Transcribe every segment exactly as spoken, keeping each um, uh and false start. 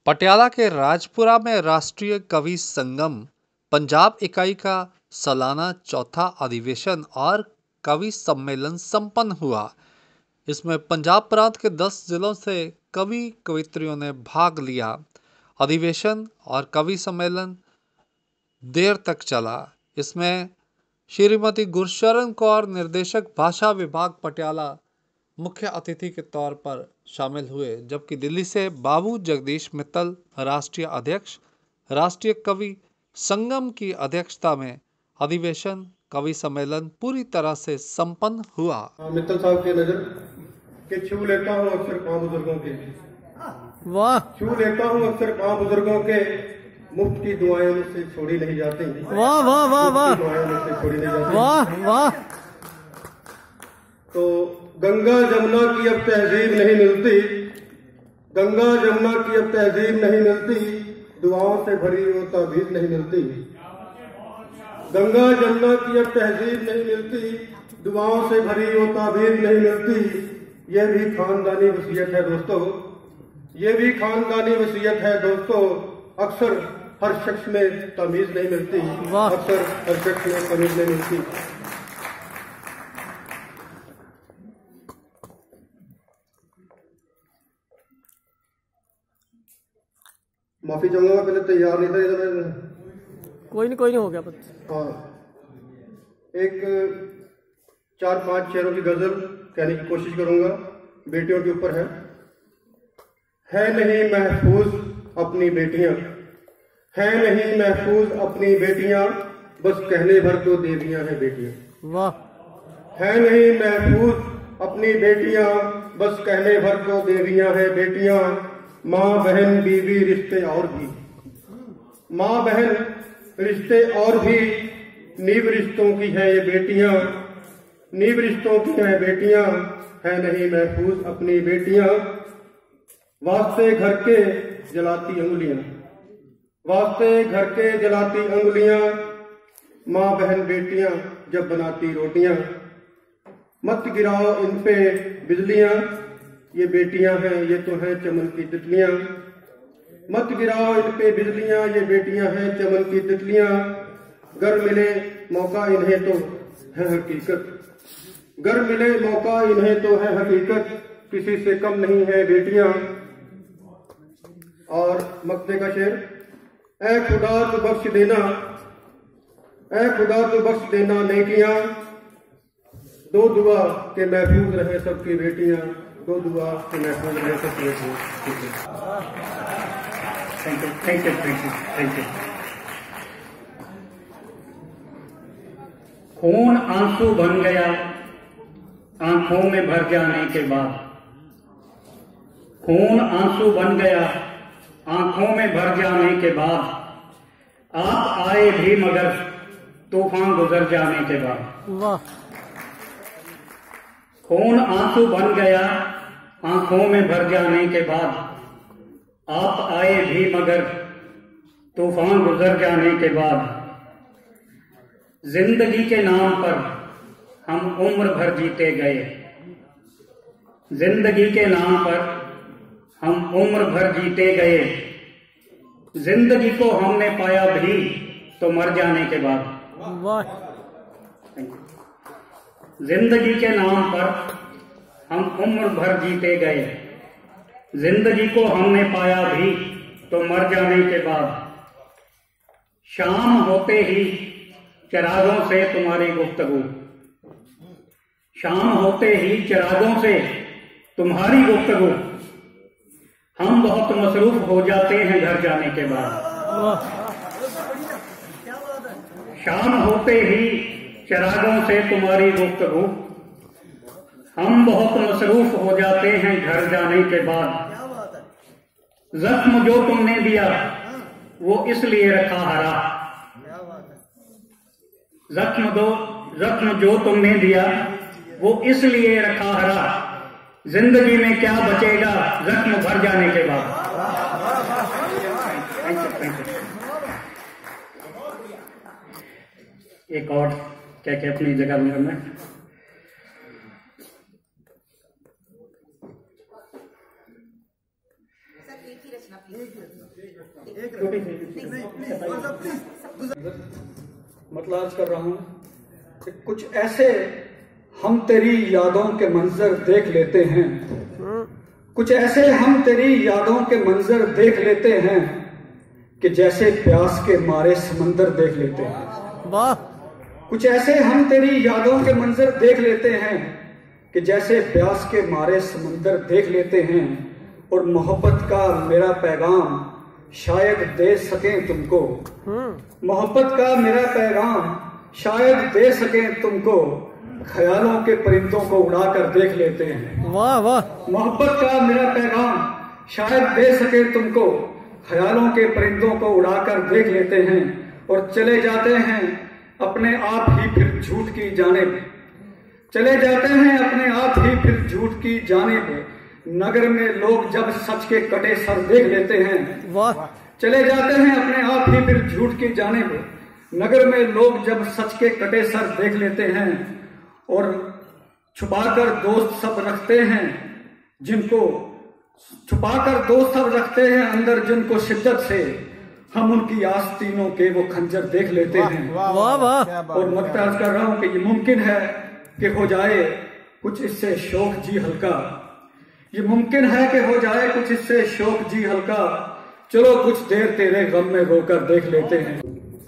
पटियाला के राजपुरा में राष्ट्रीय कवि संगम पंजाब इकाई का सालाना चौथा अधिवेशन और कवि सम्मेलन संपन्न हुआ। इसमें पंजाब प्रांत के दस जिलों से कवि कवित्रियों ने भाग लिया। अधिवेशन और कवि सम्मेलन देर तक चला। इसमें श्रीमती गुरशरण कौर, निर्देशक भाषा विभाग पटियाला, मुख्य अतिथि के तौर पर शामिल हुए, जबकि दिल्ली से बाबू जगदीश मित्तल, राष्ट्रीय अध्यक्ष, राष्ट्रीय कवि संगम की अध्यक्षता में अधिवेशन कवि सम्मेलन पूरी तरह से संपन्न हुआ। मित्तल साहब की नजर के छू लेता हूँ अक्सर पांव बुजुर्गों के, वाह छू लेता हूँ अक्सर पांव बुजुर्गों के, मुफ्त की दुआएं मुझसे छोड़ी नहीं जाती, वाह वाह वाह वाह, दुआएं मुझसे छोड़ी नहीं जाती, वाह वाह। तो गंगा जमुना की अब तहजीब नहीं मिलती, गंगा जमुना की अब तहजीब नहीं मिलती, दुआओं से भरी वो ताबीज नहीं मिलती। गंगा जमुना की अब तहजीब नहीं मिलती, दुआओं से भरी वो ताबीज नहीं मिलती। ये भी खानदानी वसीयत है दोस्तों, ये भी खानदानी वसीयत है दोस्तों। अक्सर हर शख्स में तमीज नहीं मिलती, अक्सर हर शख्स में तमीज नहीं मिलती। माफी चाहूंगा, मैं पहले तैयार नहीं था, ये तो मैं कोई नहीं कोई नहीं हो गया। हाँ, एक चार पांच शेरों की गजल कहने की कोशिश करूंगा, बेटियों के ऊपर है। है नहीं महफूज अपनी बेटियां, है नहीं महफूज अपनी बेटियां, बस कहने भर तो देवियां हैं बेटियां, वाह। है नहीं महफूज अपनी बेटियां, बस कहने भर तो देवियां हैं बेटियां। माँ बहन बीवी रिश्ते और भी, माँ बहन रिश्ते और भी, नीव रिश्तों की है ये बेटियां, नीव रिश्तों की है बेटियां। है नहीं महफूज अपनी बेटियां, वास्ते घर के जलाती अंगुलियां, वास्ते घर के जलाती अंगुलियां, माँ बहन बेटियां जब बनाती रोटियां। मत गिराओ इन पे बिजलियां, ये बेटियां हैं ये तो हैं चमन की तितलियां। मत गिराओ इन पे बिजलियां, ये बेटियां हैं चमन की तितलियां। गर मिले मौका इन्हें तो है हकीकत, गर मिले मौका इन्हें तो है हकीकत, किसी से कम नहीं है बेटियां। और मक्ते का शेर, ऐ खुदा तू बख्श देना, ऐ खुदा तू बख्श देना नेकियां, दो दुआ के महफूज रहे सबकी बेटियां, दो दुआ के महफूज रहे सबकी बेटियां। Thank you thank you thank you thank you. खून आंसू बन गया आंखों में भर जाने के बाद, खून आंसू बन गया आंखों में भर जाने के बाद, आप आए भी मगर तूफान गुजर जाने के बाद, वाह। खून आंसू बन गया आंखों में भर जाने के बाद, आप आए भी मगर तूफान गुजर जाने के बाद। जिंदगी के नाम पर हम उम्र भर जीते गए, जिंदगी के नाम पर हम उम्र भर जीते गए, जिंदगी को हमने पाया भी तो मर जाने के बाद, वाह। जिंदगी के नाम पर हम उम्र भर जीते गए, जिंदगी को हमने पाया भी तो मर जाने के बाद। शाम होते ही चिरागों से तुम्हारी गुफ्तगू, शाम होते ही चिरागों से तुम्हारी गुफ्तगू, हम बहुत मसरूफ हो जाते हैं घर जाने के बाद। शाम होते ही चिरागों से तुम्हारी गुफ्तगू, हम बहुत मसरूफ हो जाते हैं घर जाने के बाद। जख्म जो तुमने दिया वो इसलिए रखा हरा, जख्म दो जख्म जो तुमने दिया वो इसलिए रखा हरा, जिंदगी में क्या बचेगा जख्म भर जाने के बाद। एक और क्या क्या अपनी जगह में मतलब अर्ज कर रहा हूं कि कुछ ऐसे हम तेरी यादों के मंजर देख लेते हैं, कुछ ऐसे हम तेरी यादों के मंजर देख लेते हैं कि जैसे प्यास के मारे समंदर देख लेते हैं। वाह। कुछ ऐसे हम तेरी यादों के मंजर देख लेते हैं कि जैसे प्यास के मारे समंदर देख लेते हैं, और मोहब्बत का मेरा पैगाम शायद दे सकें तुमको, मोहब्बत का मेरा पैगाम शायद दे सकें तुमको, ख्यालों के परिंदों को उड़ाकर देख लेते हैं। वाह वाह। मोहब्बत का मेरा पैगाम शायद दे सके तुमको, ख्यालों के परिंदों को उड़ाकर देख लेते हैं, और चले जाते हैं अपने आप ही फिर झूठ की जानिब, चले जाते हैं अपने आप ही फिर झूठ की जानिब, नगर में लोग जब सच के कटे सर देख लेते हैं। वाह। चले जाते हैं अपने आप ही फिर झूठ की जानिब, नगर में लोग जब सच के कटे सर देख लेते हैं, और छुपाकर दोस्त सब रखते हैं जिनको, छुपाकर दोस्त सब रखते हैं अंदर जिनको शिद्दत से, हम उनकी आस्तीनों के वो खंजर देख लेते हैं। वाह वाह। और मैं अर्ज कर रहा हूं कि ये मुमकिन है कि हो जाए कुछ इससे शौक जी हल्का, ये मुमकिन है कि हो जाए कुछ इससे शौक जी हल्का, चलो कुछ देर तेरे गम में रोकर देख लेते हैं।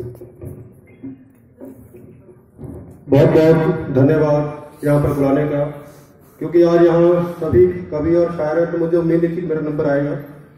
बहुत बहुत धन्यवाद यहाँ पर बुलाने का, क्योंकि आज यहाँ सभी कवि और शायर हैं, तो मुझे उम्मीद नहीं थी मेरा नंबर आएगा।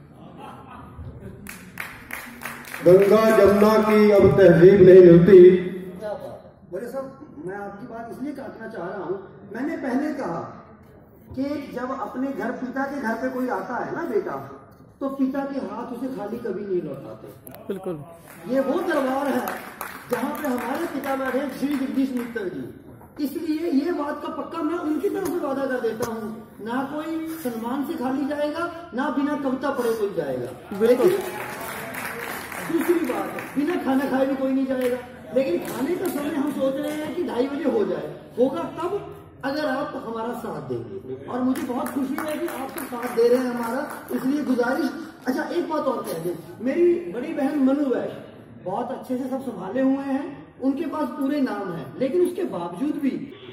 गंगा जमुना की अब तहजीब नहीं मिलती। बोले साहब, मैं आपकी बात इसलिए काटना चाह रहा हूँ, मैंने पहले कहा कि जब अपने घर पिता के घर पे कोई आता है ना बेटा, तो पिता के हाथ उसे खाली कभी नहीं लौटाते। बिल्कुल। ये वो दरबार है जहाँ पे हमारे पिता बैठे श्री जगदीश मित्तर जी, इसलिए ये बात का पक्का मैं उनकी तरफ से वादा कर देता हूँ, ना कोई सम्मान से खाली जाएगा, ना बिना कविता पढ़े कोई जाएगा। लेकिन दूसरी बात है, बिना खाना खाए भी कोई नहीं जाएगा, लेकिन खाने का समय हम सोच रहे हैं कि ढाई बजे हो जाए, होगा तब अगर आप हमारा साथ देंगे, और मुझे बहुत खुशी है कि आप तो साथ दे रहे हैं हमारा, इसलिए गुजारिश। अच्छा एक बात और कह दें, मेरी बड़ी बहन मनु वैश बहुत अच्छे से सब संभाले हुए हैं, उनके पास पूरे नाम है, लेकिन उसके बावजूद भी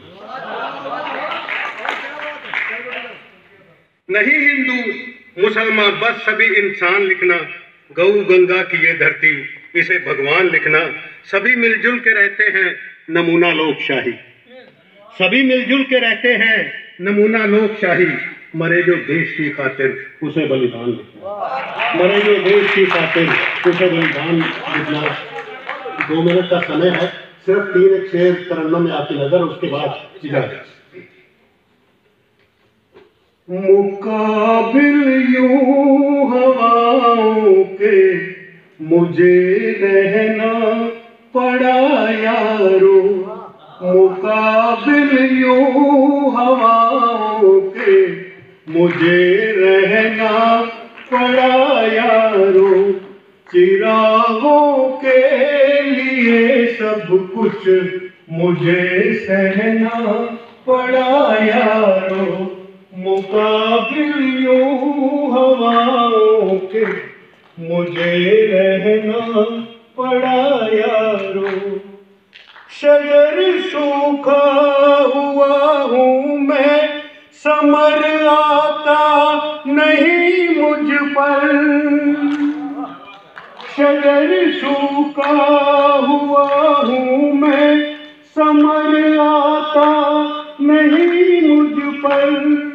नहीं हिंदू मुसलमान बस सभी इंसान लिखना, गौ गंगा की ये धरती इसे भगवान लिखना, सभी मिलजुल के रहते हैं नमूना लोकशाही, सभी मिलजुल के रहते हैं नमूना लोकशाही, मरे जो देश की खातिर उसे बलिदान लिखना, मरे जो देश की खातिर उसे बलिदान लिखना। दो मिनट का समय है, सिर्फ तीन एक शेर तरन्नुम में आपकी नजर, उसके बाद इजाजत। मुकाबिल यूं हवाओं के मुझे रहना पड़ा यारो, मुकाबिल यूं हवाओं के मुझे रहना पड़ा यारो, चिरागों के लिए सब कुछ मुझे सहना पड़ा यारो, मुकाबिल यूं हवाओं के मुझे रहना पड़ा यारो। शजर सूखा हुआ हूँ मैं, समर आता नहीं मुझ पर, शजर सूखा हुआ हूँ मैं, समर आता नहीं मुझ पर,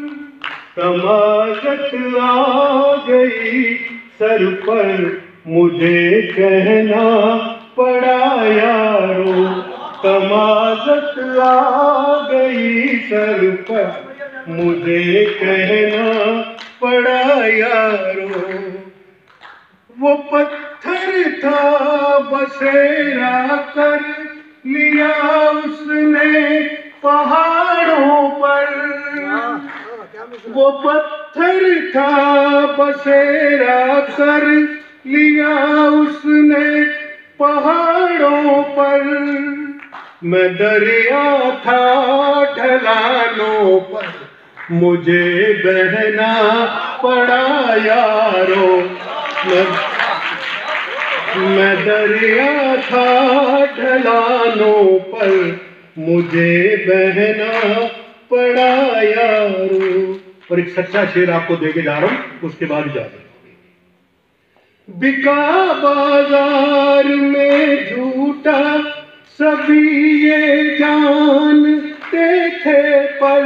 तमाशत आ गई सर पर मुझे कहना पड़ा यारो, तमाशत आ गई सर पर मुझे कहना पड़ा यारो। वो पत्थर था बसेरा कर लिया उसने पहाड़ों पर, वो पत्थर था बसेरा कर लिया उसने पहाड़ों पर, मैं दरिया था ढलानों पर मुझे बहना पड़ा यारो। मैं, मैं दरिया था ढलानों पर, मुझे बहना पड़ा यारो। और एक सच्चा शेर आपको देके जा रहा हूं, उसके बाद जा रहा हूं। बिका बाजार में झूठा सभी ये जानते थे पर,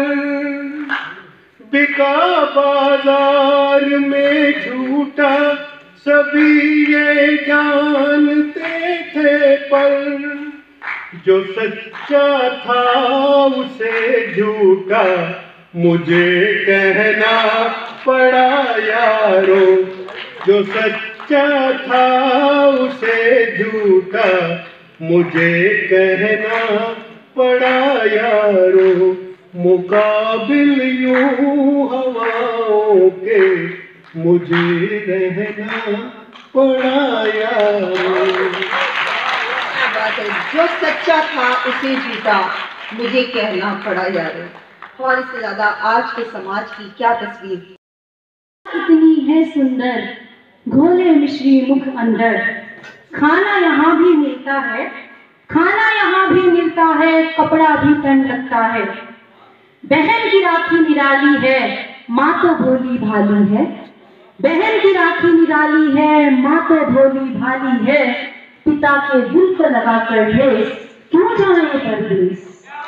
बिका बाजार में झूठा सभी ये जानते थे पर, जो सच्चा था उसे झूठा मुझे कहना पड़ा यारो। जो सच्चा था उसे झूठा मुझे कहना पड़ा यारो। मुकाबिल यूं हवाओं के मुझे रहना पड़ा यारो। जो सच्चा था उसे झूठा मुझे कहना पड़ा यारो। और इससे ज्यादा आज के समाज की क्या तस्वीर। इतनी है सुंदर घोले मिश्री मुख अंदर, खाना यहाँ भी मिलता है, खाना यहाँ भी मिलता है, कपड़ा भी तन लगता है। बहन की राखी निराली है, माँ तो भोली भाली है। बहन की राखी निराली है, माँ तो भोली भाली है। पिता के दिल को लगा कर ठेस, क्यों जाए परदेश।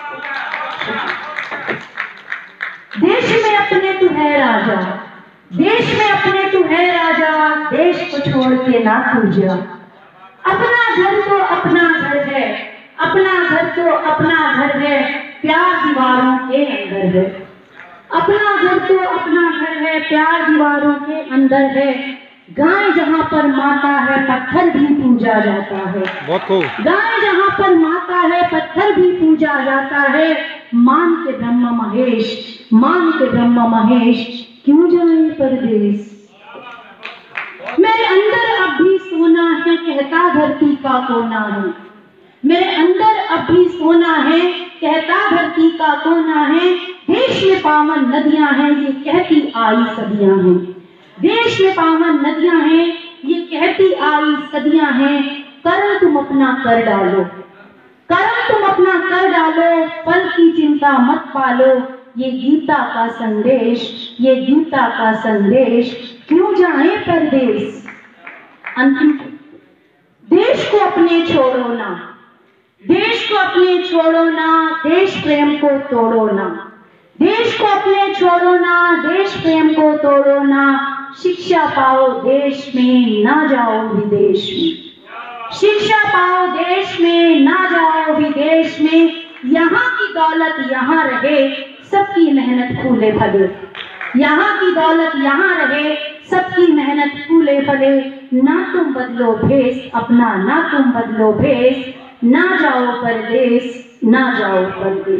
देश में अपने तू है राजा, देश में अपने तू है राजा, देश को छोड़ के ना तू जा। अपना घर तो अपना घर है, अपना घर तो अपना घर है, प्यार दीवारों के अंदर है। अपना घर तो अपना घर है, प्यार दीवारों के अंदर है। गाय जहाँ पर माता है पत्थर भी पूजा जाता है। गाय जहाँ पर माता है पत्थर भी पूजा जाता है। मान के ब्रह्म महेश, मान के ब्रह्म महेश, क्यों जाए परदेश। मेरे अंदर अब भी सोना है, कहता धरती का कोना है। मेरे अंदर अब भी सोना है, कहता धरती का कोना है। देश में पावन नदियां हैं, ये कहती आई सदियां हैं। देश में पावन नदियां हैं, ये कहती आई सदियां हैं। कर्म तुम अपना कर डालो, कर्म तुम अपना कर डालो, फल की चिंता मत पालो। ये गीता का संदेश, ये गीता का संदेश, क्यों जाए परदेश। अंतिम, देश को अपने छोड़ो ना, देश को अपने छोड़ो ना, देश प्रेम को तोड़ो ना। देश को अपने छोड़ो ना, देश प्रेम को तोड़ो ना। शिक्षा पाओ देश में, ना जाओ विदेश में। शिक्षा पाओ देश में, ना जाओ विदेश में। यहाँ की दौलत यहाँ रहे, सबकी मेहनत फूले फले। यहाँ की दौलत यहाँ रहे, सबकी मेहनत फूले फले। ना तुम बदलो भेष अपना, ना तुम बदलो भेष, ना जाओ परदेश, ना जाओ परदेश।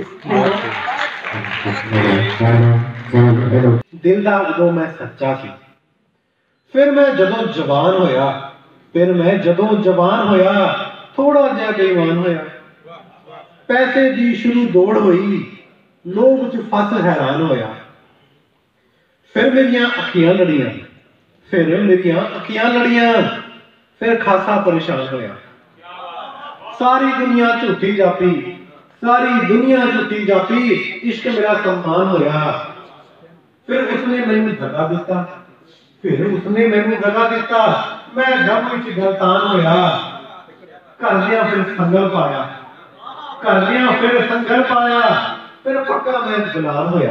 दिल दा उदों मैं सच्चा सी, फिर मैं जदों जवान होया, फिर मैं जदों जवान होया, थोड़ा जिहा बेईमान होया। पैसे दी शुरू दौड़ होई, लोभ च फस हैरान होया। फिर मेरियां अखियां लड़ियां, फिर मेरियां अखियां लड़ियां, फिर खासा परेशान होया। सारी दुनिया झूठी जापी, सारी दुनिया झूठी जापी, इश्क मेरा सम्मान होया। फिर उसने मैनू दगा दिता, फिर उसने मैनू दगा दिता, मैं गम विच गलतान होया। घरदियां फिर संगल पाया, घरदियां फिर संगल पाया, फिर पक्का मैं गुलाम होया।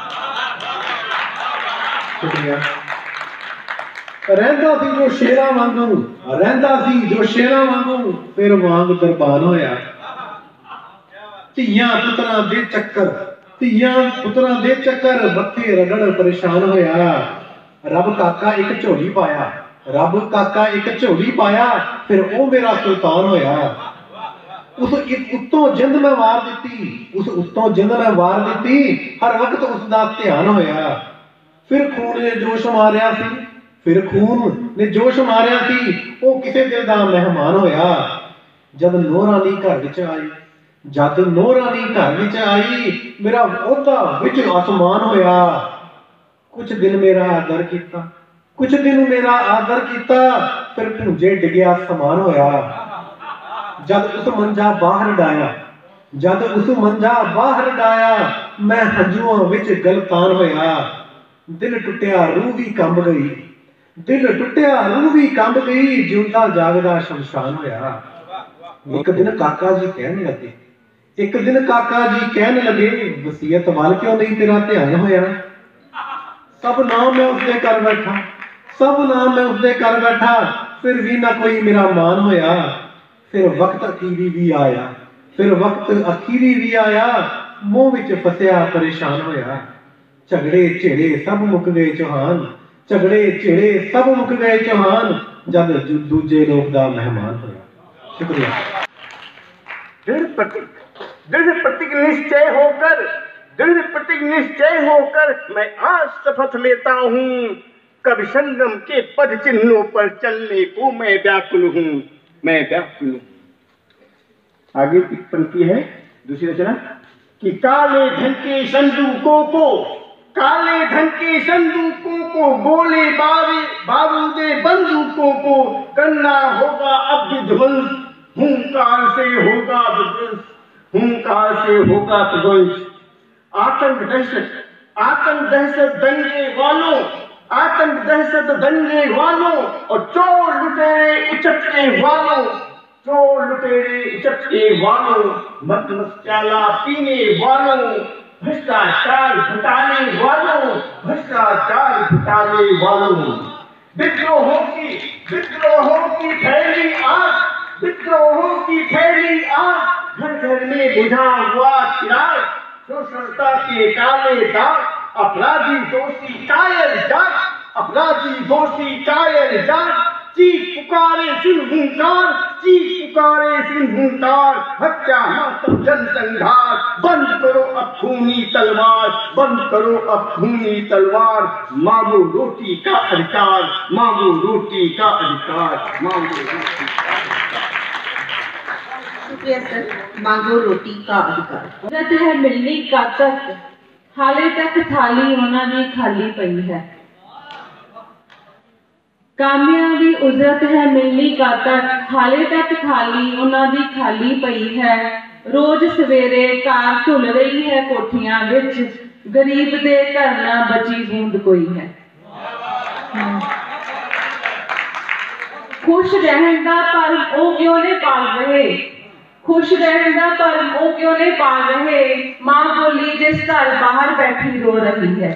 शुक्रिया। रहंदा सी जो शेरा वांगू, रहंदा सी जो शेरा वांगू, फिर वांग कुर्बान होया। ਧੀਆਂ ਪੁੱਤਰਾਂ ਦੇ ਚੱਕਰ, ਧੀਆਂ ਪੁੱਤਰਾਂ ਦੇ ਚੱਕਰ, ਬੱਕੇ ਰਗੜ ਪਰੇਸ਼ਾਨ ਹੋਇਆ। ਰੱਬ ਕਾਕਾ ਇੱਕ ਝੋਲੀ ਪਾਇਆ, ਰੱਬ ਕਾਕਾ ਇੱਕ ਝੋਲੀ ਪਾਇਆ, ਫਿਰ ਉਹ ਮੇਰਾ ਸੁਲਤਾਨ ਹੋਇਆ। ਉਸ ਉੱਤੋਂ ਜਿੰਦ ਮੈਂ ਵਾਰ ਦਿੱਤੀ, ਉਸ ਉੱਤੋਂ ਜਿੰਦ ਮੈਂ ਵਾਰ ਦਿੱਤੀ, ਹਰ ਵਕਤ ਉਸ ਦਾ ਧਿਆਨ ਹੋਇਆ। ਫਿਰ ਖੂਨ ਨੇ ਜੋਸ਼ ਮਾਰਿਆ ਸੀ, ਫਿਰ ਖੂਨ ਨੇ ਜੋਸ਼ ਮਾਰਿਆ ਸੀ, ਉਹ ਕਿਸੇ ਦਿਲ ਦਾ ਮਹਿਮਾਨ ਹੋਇਆ। ਜਦ ਨੂਰਾਨੀ ਘਰ ਵਿੱਚ ਆਈ, जद नौरानी घर विच आई मेरा ओहदा विच आसमान होया। कुछ दिन मेरा आदर किया, कुछ दिन मेरा आदर किया, फिर भूंजे डिगया समान होया। जद उस मंजा बाहर डाया, जद उस मंजा बाहर डाया, मैं हंजुआं विच गलतान होया। दिल टुटिया रूह भी कंब गई, दिल टुटिया रूह भी कंब गई, जिंदा जागदा शमशान होया। एक दिन काका जी कहने लगे, एक दिन काका जी कहने लगे, वसीयत वाल क्यों नहीं तेरा ध्यान होया। सब नाम मैं उसदे कर बैठा, सब नाम मैं उसदे कर बैठा, फिर भी ना कोई मेरा मान होया। फिर वक्त अखीरी भी आया, फिर वक्त अखीरी भी आया, मुंह विच फसिया परेशान होया। झगड़े झेड़े सब मुक गए चौहान, झगड़े झेड़े सब मुक गए चौहान, जब दूजे लोग दा मेहमान होया। शुक्रिया। दृढ़ प्रतिक दृढ़ प्रतिक निश्चय होकर दृढ़ प्रतिक निश्चय होकर मैं आज शपथ लेता हूँ, कवि संगम के पद चिन्हों पर चलने को मैं व्याकुल हूँ, मैं व्याकुल हूँ। आगे की पंक्ति है दूसरी रचना कि काले धन के संदूकों को काले धन के संदूकों को गोले बारे बारूदे बंदूकों को करना होगा अब विध्वंस, हुंकार से होगा विध्वंस, हुंकार से होगा विध्वंस। आतंक दहशत आतंक दहशत दंगे वालों आतंक दहशत दंगे वालों और चोर लुटेरे उचटके वालों चोर लुटेरे उचटके वालों मत मस्त्याला पीने वालों भ्रष्टाचार घुटाने वालों भ्रष्टाचार घुटाने वालों। विद्रोहों की विद्रोहों की फैली आग विद्रोहों की फैली आग घर घर में बुझा हुआ चिराग शोषणता के काले दाग अपराधी दोषी कायर जाग अपराधी दोषी कायर जाग चीख पुकारे सिंहूंकार चीख पुकारे सिंहूंकार हत्या मातम जनसंहार बंद करो अब खूनी तलवार बंद करो अब खूनी तलवार मांगो रोटी का अधिकार मांगो रोटी का अधिकार मांगो रोटी का अधिकार। शुक्रिया सर। मांगो रोटी का अधिकार। उजरत है मिलनी का तक हाले तक थाली उन्होंने खाली पई है। कामयाबी उजरत है मिलनी का तक हाले तक थाली उन्होंने खाली पई है। रोज सवेरे कार धुल रही है कोठियां विच गरीब दे घर ना बची बूंद कोई है। खुश रहन दा पर ओ क्यों ने पाल रहे खुश रहन दा पर ओ क्यों ने पाल रहे मां बोली जिस घर बाहर बैठी रो रही है।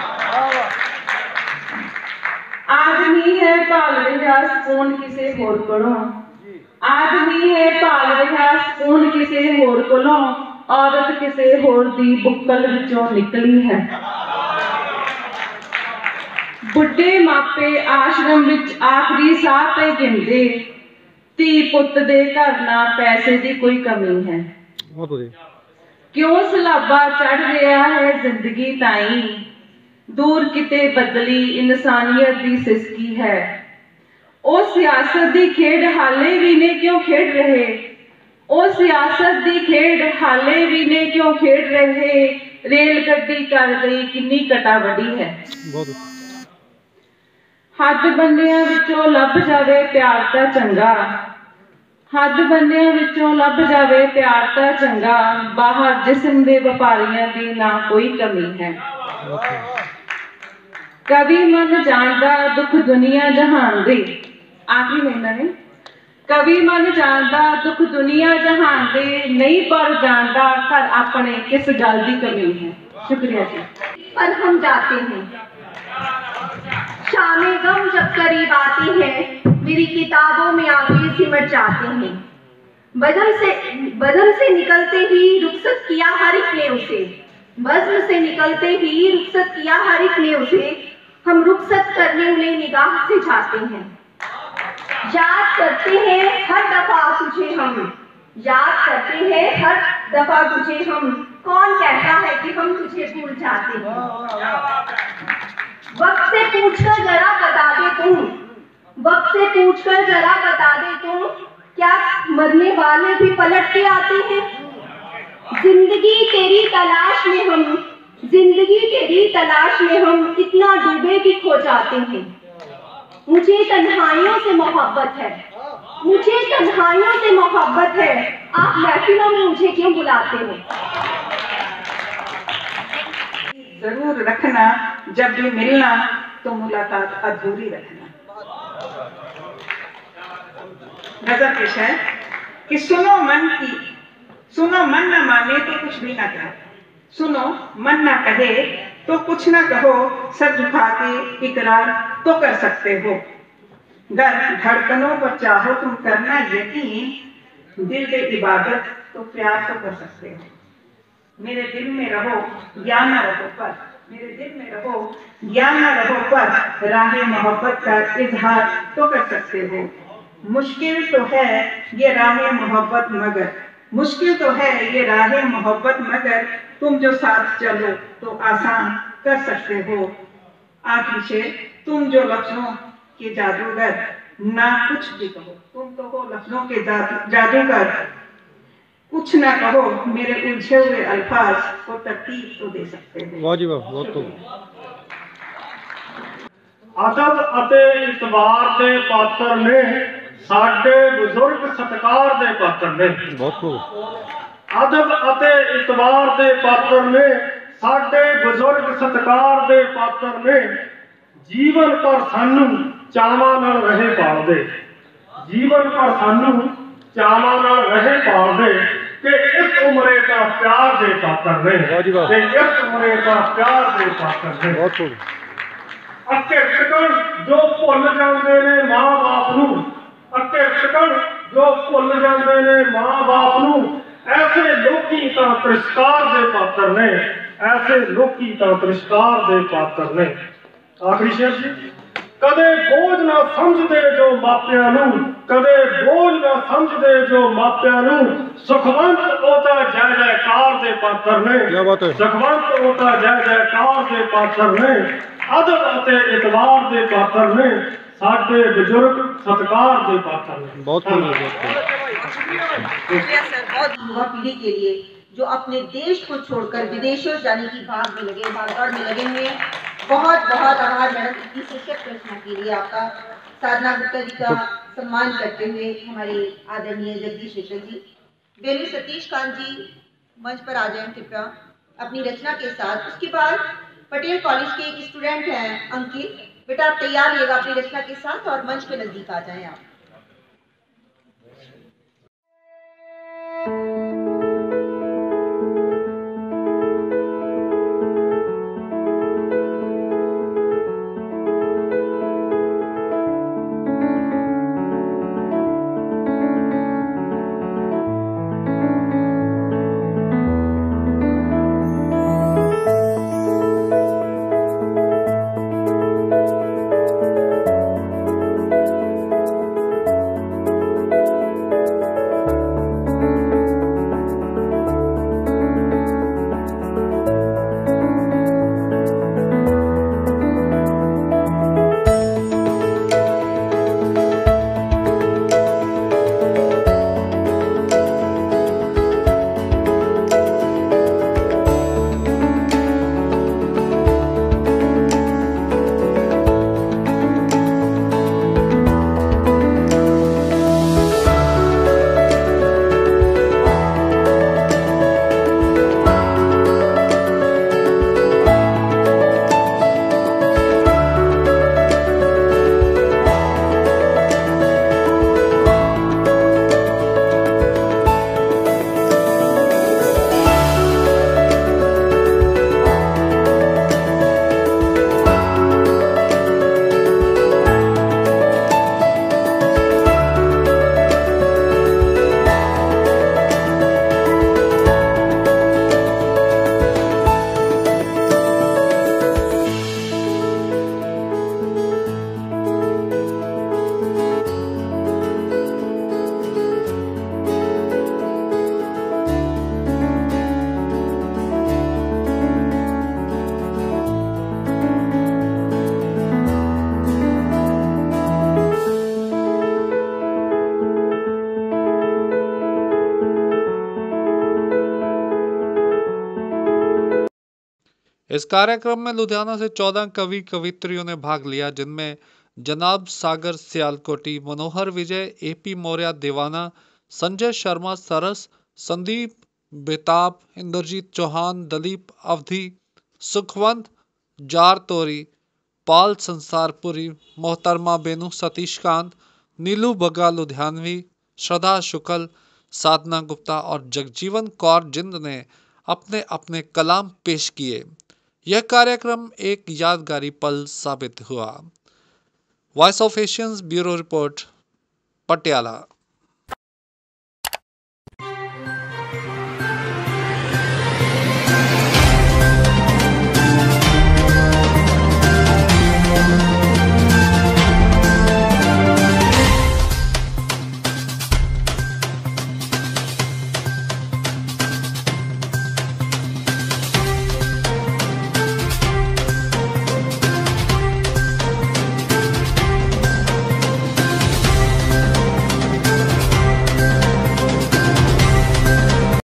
आदमी है पाल रहा सुकून किसे होर कोलों आदमी है पाल रहा सुकून किसे होर कोलों औरत किसे होर दी बुक्कल विचों निकली है। बुढ़े मापे आश्रम विच आखिरी साह पे गिनदे धी पुत दे घर ना पैसे दी कोई कमी है। क्यों सलाबा चढ़ रहा है जिंदगी ताई दूर किते बदली इंसानियत दी सिसकी है। ओ सियासत दी खेड हाले भी ने क्यों खेड रहे ओ सियासत दी खेड हाले भी ने क्यों खेड रहे रेल गड्डी कर गई किन्नी कटावड़ी है। हद बंदियां विचों लभ जावे प्यार ता चंगा हद बंदियां विचों लभ जावे प्यार ता चंगा बाहर जिस्म दे व्यापारियां दी ना कोई कमी है। कवि मन जानदा दुख दुनिया जहान दे आखिरी महीना है। कवि मन जानदा दुख दुनिया जहान दे नहीं पर जानदा घर अपने किस गल दी कमी है। शुक्रिया जी। पर हम जाते हैं शामे गम जब करीब आती है मेरी किताबों में आंखें सिमट जाते हैं। बदन से बदन से निकलते ही रुखसत किया हर एक ने उसे बज़्म से निकलते ही रुखसत किया हर एक ने उसे हम रुखसत करने उन्हें निगाह से जाते हैं। याद करते हैं हर दफा तुझे हम याद करते हैं हर दफा तुझे हम कौन कहता है कि हम तुझे भूल जाते हैं। वक्त से पूछकर जरा बता दे तुम वक्त से पूछकर जरा बता दे तुम क्या मरने वाले भी पलट के आते हैं जिंदगी तेरी तलाश में हम जिंदगी तेरी तलाश में हम इतना डूबे कि खो जाते हैं। मुझे तन्हाइयों से मोहब्बत है मुझे तन्हाइयों से मोहब्बत है आप महफिलों में मुझे क्यों बुलाते हो? जरूर रखना, जब भी मिलना तो मुलाकात अधूरी रखना। गजब पेश है कि सुनो मन की सुनो मन न माने तो कुछ भी ना कहे, सुनो मन ना कहे तो कुछ ना कहो, सर झुका के इकरार तो कर सकते हो। गर धड़कनों पर चाहो तुम करना यकीन, दिल दे इबादत तो प्यार तो कर सकते हो। मेरे दिल में रहो या न रहो पर मेरे दिल में रहो या न रहो पर राहे मोहब्बत का इजहार तो कर सकते हो। मुश्किल तो है ये राहे मोहब्बत मगर मुश्किल तो है ये राहे मोहब्बत मगर तुम जो साथ चलो तो आसान कर सकते हो। आखिरी शेर, तुम जो लफ्जों के जादूगर ना कुछ भी कहो, तुम तो हो लफ्जों के जादूगर, कुछ ना कहो मेरे उलझे हुए अल्फाज को तरतीब तो दे सकते हो। वाह जी वाह, बहुत खूब। अदब ਅਤੇ ਇਤਬਾਰ ਦੇ ਪਾਤਰ ਨੇ ਸਾਡੇ ਬਜ਼ੁਰਗ ਸਤਿਕਾਰ ਦੇ ਪਾਤਰ ਨੇ। ਬਹੁਤ खूब। ਅਦਬ ਅਤੇ ਇਤਬਾਰ ਦੇ ਪਾਤਰ ਨੇ ਸਾਡੇ ਬਜ਼ੁਰਗ ਸਤਿਕਾਰ ਦੇ ਪਾਤਰ ਨੇ। ਜੀਵਨ ਪਰ ਸਾਨੂੰ ਚਾਵਾਂ ਨਾਲ ਰਹੇ ਪਾਲਦੇ ਜੀਵਨ ਪਰ ਸਾਨੂੰ ਚਾਵਾਂ ਨਾਲ ਰਹੇ ਪਾਲਦੇ ਕਿ ਇਸ ਉਮਰੇ ਦਾ ਪਿਆਰ ਦੇ ਪਾਤਰ ਨੇ ਤੇ ਇਸ ਉਮਰੇ ਦਾ ਪਿਆਰ ਦੇ ਪਾਤਰ ਨੇ। ਬਹੁਤ खूब। ਅੱਕੇ ਟਿਕਣ ਜੋ ਭੁੱਲ ਜਾਂਦੇ ਨੇ ਮਾਂ ਬਾਪ ਨੂੰ ਅੱਕੇ ਟਿਕਣ ਜੋ ਭੁੱਲ ਜਾਂਦੇ ਨੇ ਮਾਂ ਬਾਪ ਨੂੰ। ਐਸੇ ਲੋਕੀ ਤਾਂ ਤਿਰਸਕਾਰ ਦੇ ਪਾਤਰ ਨੇ ਐਸੇ ਲੋਕੀ ਤਾਂ ਤਿਰਸਕਾਰ ਦੇ ਪਾਤਰ ਨੇ। ਆਖਰੀ ਸ਼ੇਰ ਜੀ, ਕਦੇ ਬੋਝ ਨਾ ਸਮਝਦੇ ਜੋ ਮਾਪਿਆਂ ਨੂੰ ਕਦੇ ਬੋਝ ਨਾ ਸਮਝਦੇ ਜੋ ਮਾਪਿਆਂ ਨੂੰ। ਸੁਖਵੰਤ ਉਹ ਤਾਂ ਜੈ ਜੈਕਾਰ ਦੇ ਪਾਤਰ ਨੇ ਸੁਖਵੰਤ ਉਹ ਤਾਂ ਜੈ ਜੈਕਾਰ ਦੇ ਪਾਤਰ ਨੇ। ਅਦਬ ਅਤੇ ਇਤਬਾਰ ਦੇ ਪਾਤਰ ਨੇ ਸਾਡੇ ਬਜ਼ੁਰਗ ਸਤਿਕਾਰ ਦੇ ਪਾਤਰ ਨੇ। बहुत युवा पीढ़ी के लिए जो अपने देश को छोड़कर विदेशों जाने की भाग में लगे भागदौड़ में लगे हुए हैं, बहुत बहुत आभार मैडम इतनी सशक्त रचना के लिए आपका। साधना गुप्ता जी का सम्मान करते हुए हमारे आदरणीय जगदीश शेखर जी, वेलू सतीश कांत जी मंच पर आ जाएं कृपया अपनी रचना के साथ। उसके बाद पटेल कॉलेज के एक स्टूडेंट हैं अंकित, बेटा आप तैयार रहिएगा अपनी रचना के साथ और मंच के नजदीक आ जाएं आप। इस कार्यक्रम में लुधियाना से चौदह कवि कवित्रियों ने भाग लिया, जिनमें जनाब सागर सियालकोटी, मनोहर विजय, एपी मौर्य दीवाना, संजय शर्मा सरस, संदीप बेताब, इंद्रजीत चौहान, दलीप अवधि, सुखवंत जारतोरी, पाल संसारपुरी, मोहतरमा बेनू सतीशकांत, नीलू बग्गा लुधियानवी, श्रद्धा शुक्ल, साधना गुप्ता और जगजीवन कौर जिंद ने अपने अपने कलाम पेश किए। यह कार्यक्रम एक यादगारी पल साबित हुआ। Voice of Asians bureau report, Patiala.